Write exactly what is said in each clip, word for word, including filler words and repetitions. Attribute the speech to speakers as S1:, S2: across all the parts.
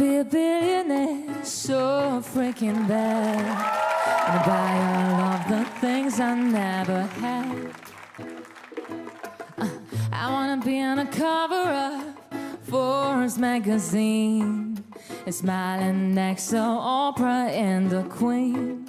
S1: be a billionaire so freaking bad, and buy all of the things I never had. uh, I wanna be on a cover of Forbes magazine and smiling next to Oprah and the Queen.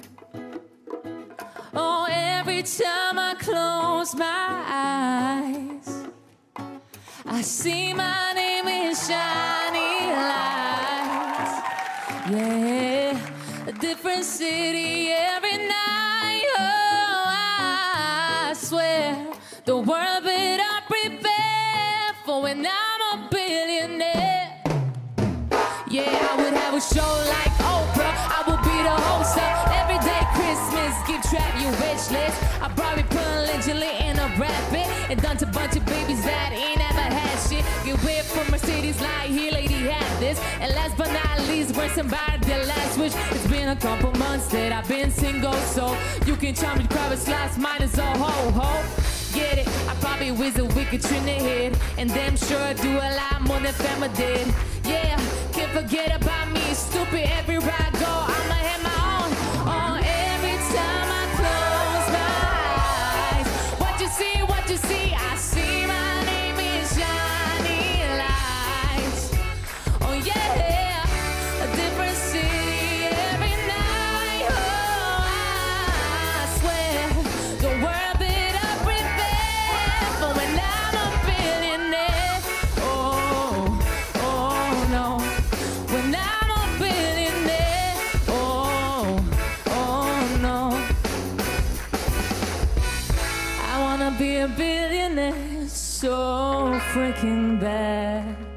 S1: Oh, every time I close my eyes, I see my name in shiny lights. Yeah, a different city every night. Oh, I swear the world better prepare for when I'm a billionaire. Yeah, I would have a show like Oprah. I would be the host of Everyday Christmas. Give Trap your wish list. I probably put allegedly in a rabbit and done to a bunch of babies that ain't ever had shit. Get weird from Mercedes like, here lady had this. And last but not least, where's somebody the last wish? It's been a couple months that I've been single, so you can charm me private slots, mine is a ho-ho. Get it? I probably whiz a wicked trin the head, and damn sure do a lot more than Fama did. Yeah, can't forget about me, stupid everywhere I go, I'ma have my own. Oh, every time I close my eyes, what you see, what you see, I see my name in shiny lights. Oh yeah, a different city every night. Oh, I swear the world better prepare for when I'm a billionaire. Oh, oh no, when I'm a billionaire. Oh, oh no, I wanna be a billionaire so freaking bad.